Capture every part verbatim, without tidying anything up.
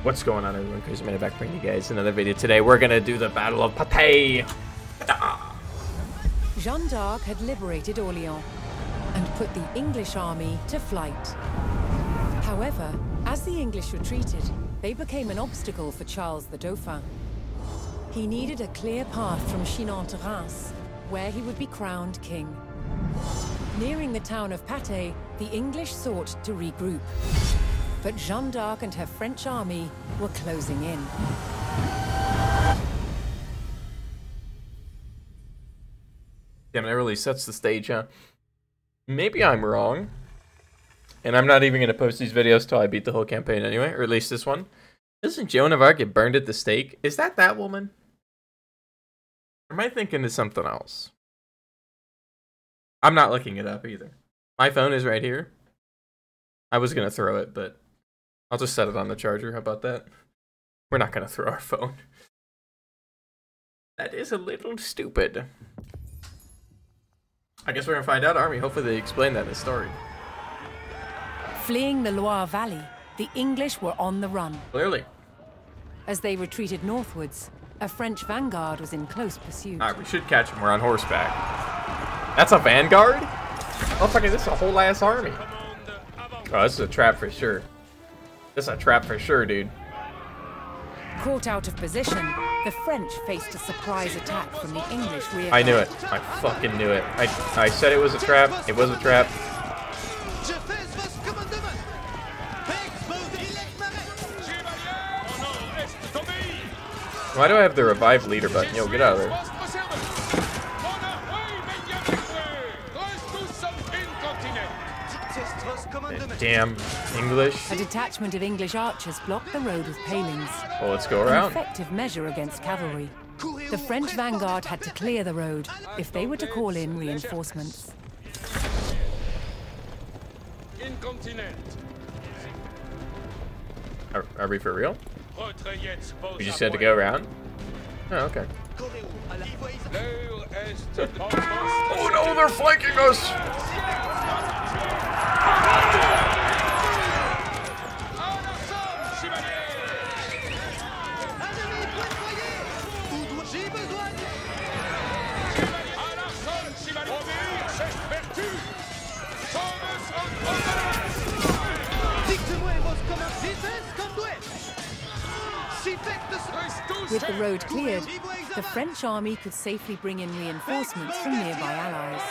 What's going on, everyone? Crazy Man back bringing you guys another video. Today we're gonna do the Battle of Patay. Jeanne d'Arc had liberated Orléans and put the English army to flight. However, as the English retreated, they became an obstacle for Charles the Dauphin. He needed a clear path from Chinon to Reims, where he would be crowned king. Nearing the town of Patay, the English sought to regroup. But Jeanne d'Arc and her French army were closing in. Damn, that really sets the stage, huh? Maybe I'm wrong. And I'm not even going to post these videos till I beat the whole campaign anyway, or at least this one. Doesn't Joan of Arc get burned at the stake? Is that that woman? Or am I thinking of something else? I'm not looking it up either. My phone is right here. I was going to throw it, but I'll just set it on the charger. How about that? We're not going to throw our phone. That is a little stupid. I guess we're going to find out, aren't we? Hopefully they explain that in the story. Fleeing the Loire Valley, the English were on the run. Clearly. As they retreated northwards, a French vanguard was in close pursuit. Alright, we should catch him. We're on horseback. That's a vanguard? Oh, fucking, this is a whole ass army. Oh, this is a trap for sure. This is a trap for sure, dude. Caught out of position, the French faced a surprise attack from the English rear. I knew it. I fucking knew it. I, I said it was a trap. It was a trap. Why do I have the revive leader button? Yo, get out of there. Damn English. A detachment of English archers blocked the road with palings. Well, let's go around. An effective measure against cavalry. The French vanguard had to clear the road if they were to call in reinforcements. Are, are we for real? We just had to go around? Oh, okay. Oh no, they're flanking us! With the road cleared, the French army could safely bring in reinforcements from nearby allies.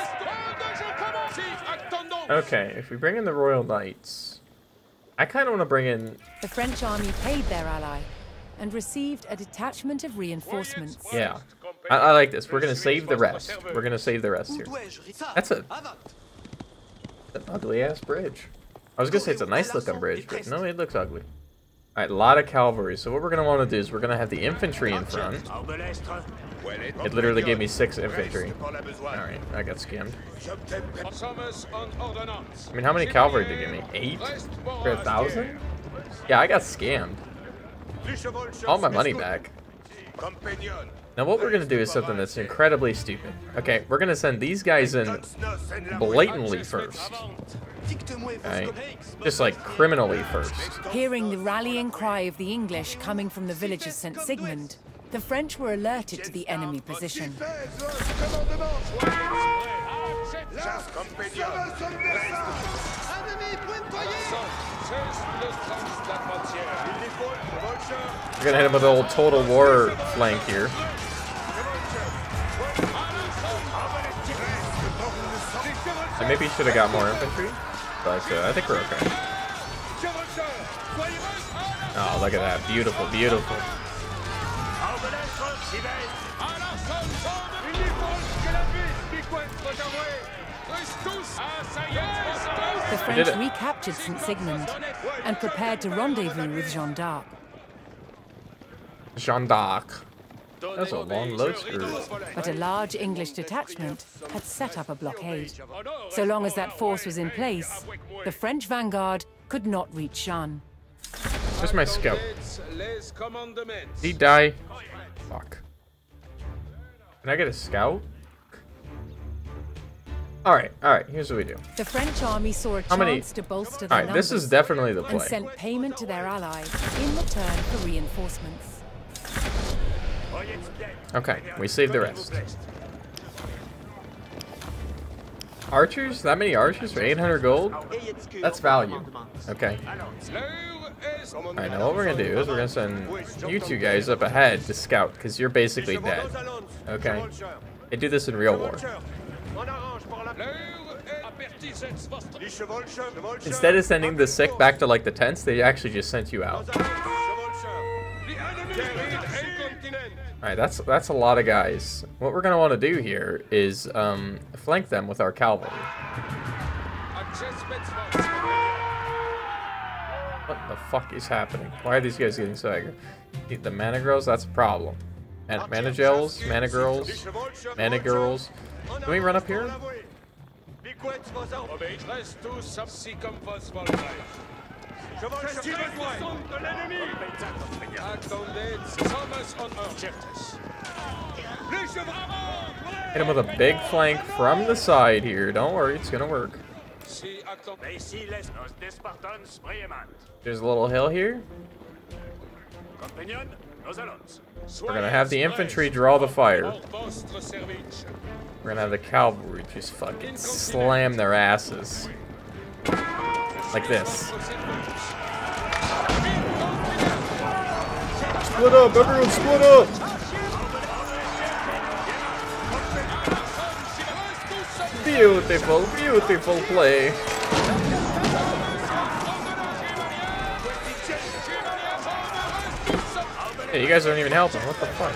Okay, if we bring in the Royal Knights, I kind of want to bring in... The French army paid their ally and received a detachment of reinforcements. Yeah, I, I like this. We're going to save the rest. We're going to save the rest here. That's a... an ugly-ass bridge. I was going to say it's a nice-looking bridge, but no, it looks ugly. Alright, a lot of cavalry. So what we're going to want to do is we're going to have the infantry in front. It literally gave me six infantry. Alright, I got scammed. I mean, how many cavalry did it give me? Eight? For a thousand? Yeah, I got scammed. All my money back. Now what we're going to do is something that's incredibly stupid. Okay, we're going to send these guys in blatantly first. Okay? Just like criminally first. Hearing the rallying cry of the English coming from the village of Saint Sigmund, the French were alerted to the enemy position. We're gonna hit him with an old Total War flank here. I maybe should have got more infantry, but uh, I think we're okay. Oh, look at that. Beautiful, beautiful. The French recaptured Saint Sigmund and prepared to rendezvous with Jeanne d'Arc. Jeanne d'Arc. That's a long load screw. But a large English detachment had set up a blockade. So long as that force was in place, the French vanguard could not reach Jeanne. Where's my scout? Did he die? Fuck. Can I get a scout? All right, all right. Here's what we do. The French army saw a How many- chance to bolster All their right, numbers this is definitely the and play. sent payment to their allies in return for reinforcements. Okay, we saved the rest. Archers? That many archers for eight hundred gold? That's value. Okay. Alright, now what we're gonna do is we're gonna send you two guys up ahead to scout, because you're basically dead. Okay? They do this in real war. Instead of sending the sick back to like the tents, they actually just sent you out. Alright, that's that's a lot of guys. What we're gonna want to do here is um, flank them with our cavalry. What the fuck is happening? Why are these guys getting so aggro? The mana girls, that's a problem. And mana gels, mana girls, mana girls. Can we run up here? Hit him with a big flank from the side here. Don't worry, it's gonna work. There's a little hill here. We're gonna have the infantry draw the fire. We're gonna have the cavalry just fucking slam their asses. Like this. Split up, everyone split up! Beautiful, beautiful play. Hey, you guys aren't even helping. What the fuck?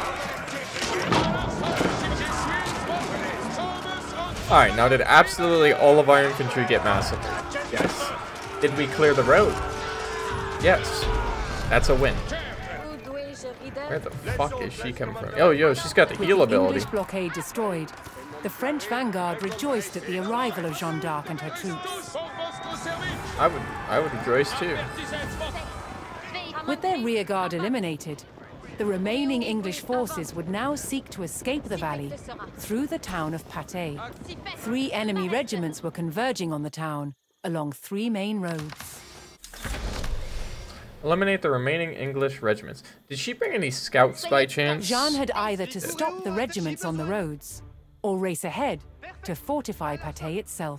Alright, now did absolutely all of our infantry get massacred? Yes. Did we clear the road? Yes. That's a win. Where the fuck is she coming from? Oh, yo, she's got the heal With the ability. English blockade destroyed, the French vanguard rejoiced at the arrival of Jeanne d'Arc and her troops. I would, I would rejoice too. With their rearguard eliminated, the remaining English forces would now seek to escape the valley through the town of Patay. Three enemy regiments were converging on the town along three main roads. Eliminate the remaining English regiments. Did she bring any scouts by chance? Jeanne had either to stop the regiments on the roads or race ahead to fortify Patay itself.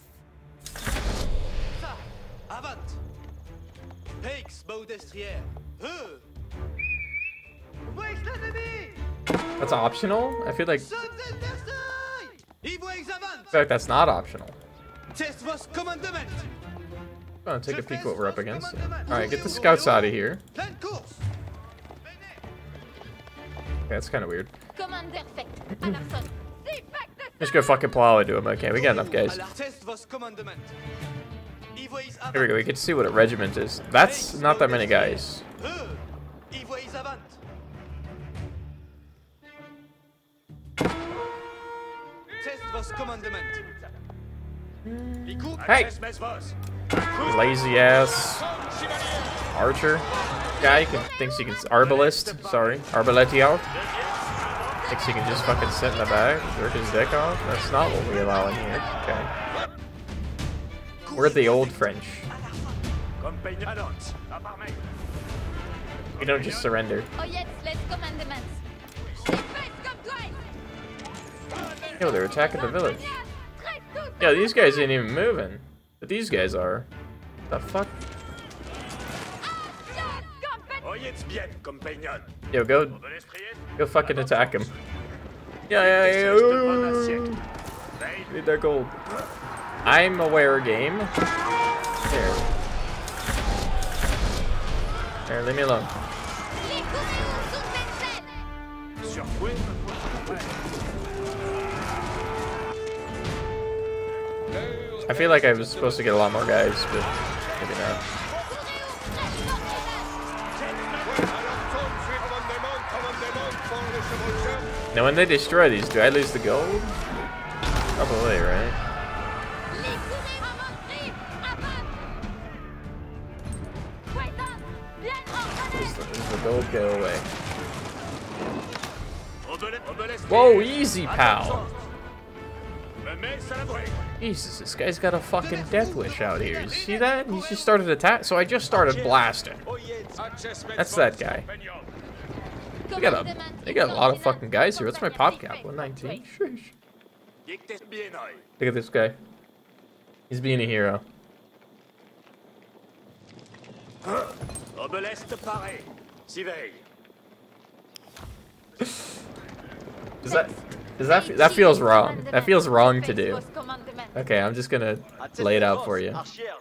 That's optional? I feel like... I feel like that's not optional. I'm gonna take a peek what we're up against. Alright, get the scouts out of here. Okay, that's kind of weird. Just go fucking plow into him. Okay, we got enough guys. Here we go, we get to see what a regiment is. That's not that many guys. Hey! Lazy ass archer guy can, thinks he can arbalist. Sorry, arbaletio. Thinks he can just fucking sit in the back, jerk his dick off. That's not what we allow in here. Okay. We're the old French. We don't just surrender. Yo, they're attacking the village. Yeah, these guys ain't even moving. But these guys are. The fuck? Yo, go. Go fucking attack him. Yeah, yeah, yeah. Ooh. Need that gold. I'm aware game. Here. Here, leave me alone. I feel like I was supposed to get a lot more guys, but maybe not. Now when they destroy these, do I lose the gold? Probably, right? Does the, does the gold go away? Whoa, easy, pal! Jesus, this guy's got a fucking death wish out here. You see that? He just started attack. So I just started blasting. That's that guy. They got a, they got a lot of fucking guys here. What's my pop cap? one nineteen? Sheesh. Look at this guy. He's being a hero. Does that, does that, that feels wrong. That feels wrong to do. Okay, I'm just gonna lay it out for you.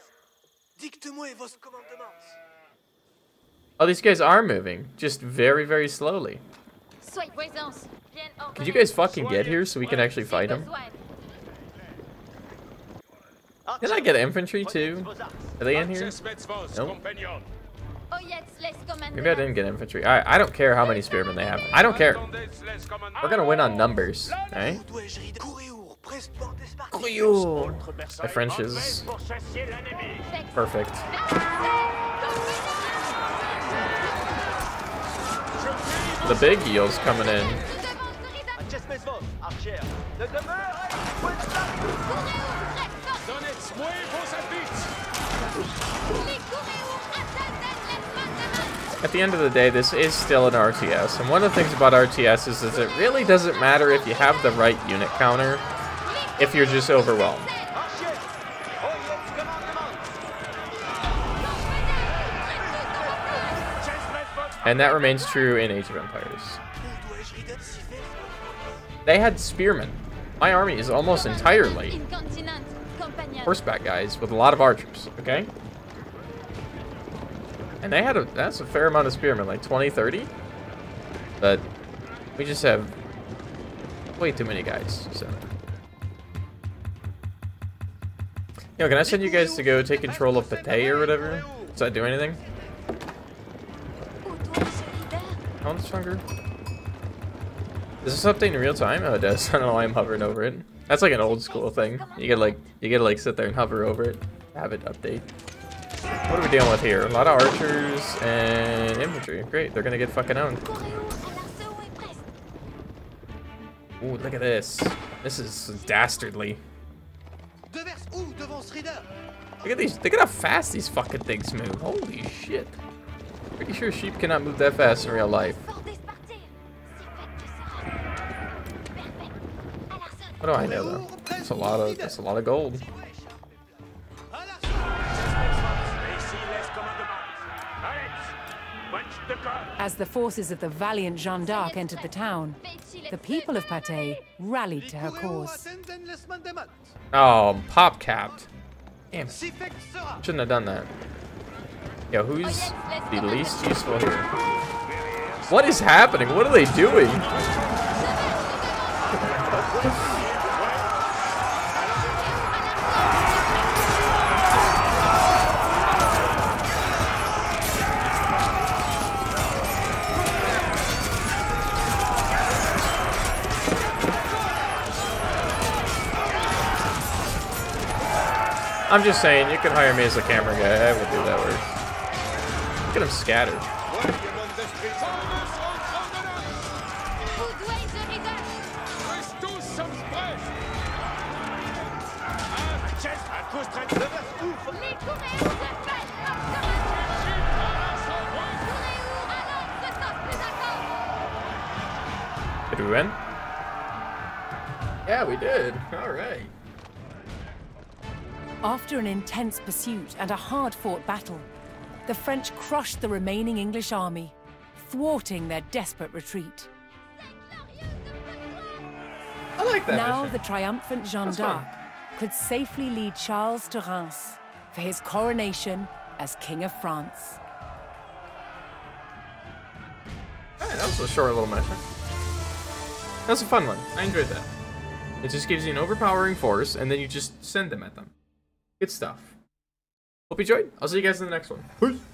Oh, these guys are moving, just very, very slowly. Could you guys fucking get here so we can actually fight them? Did I get infantry too? Are they in here? Nope. Maybe I didn't get infantry. Alright, I don't care how many spearmen they have. I don't care. We're gonna win on numbers, alright? My French is perfect. The big eel's coming in. At the end of the day, this is still an R T S, and one of the things about R T S is, is it really doesn't matter if you have the right unit counter, if you're just overwhelmed. And that remains true in Age of Empires. They had spearmen. My army is almost entirely horseback guys with a lot of archers, okay? And they had a, that's a fair amount of spearmen, like twenty, thirty. But we just have way too many guys, so. Yo, can I send you guys to go take control of Patay or whatever? Does that do anything? How much hunger? Does this update in real time? Oh, it does. I don't know why I'm hovering over it. That's like an old school thing. You gotta like, you gotta like sit there and hover over it, have it update. What are we dealing with here? A lot of archers and infantry. Great, they're gonna get fucking owned. Ooh, look at this. This is dastardly. Look at these. Look at how fast these fucking things move. Holy shit. Pretty sure sheep cannot move that fast in real life. What do I know though? That's a lot of that's a lot of gold. As the forces of the valiant Jeanne d'Arc entered the town, the people of Patay rallied to her cause. Oh, pop capped. Damn. Shouldn't have done that. Yo, who's the least useful here? What is happening? What are they doing? I'm just saying, you can hire me as a camera guy. I would do that work. Look at him scattered. Did we win? Yeah, we did. All right. After an intense pursuit and a hard-fought battle, the French crushed the remaining English army, thwarting their desperate retreat. I like that Now mission. the triumphant Jeanne d'Arc could safely lead Charles to Reims for his coronation as King of France. Alright, that was a short little mission. That was a fun one. I enjoyed that. It just gives you an overpowering force, and then you just send them at them. Good stuff. Hope you enjoyed. I'll see you guys in the next one. Peace.